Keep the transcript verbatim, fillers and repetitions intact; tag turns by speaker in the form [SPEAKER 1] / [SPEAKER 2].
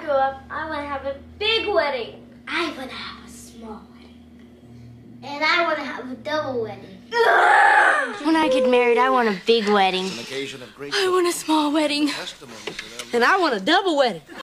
[SPEAKER 1] grow up, I want to have a big wedding. I want to have a small wedding. And I want to have a double wedding.
[SPEAKER 2] When I get married, I want a big wedding.
[SPEAKER 3] It's an occasion of great
[SPEAKER 2] I want a small wedding.
[SPEAKER 3] testimony to them.
[SPEAKER 4] And I want a double wedding.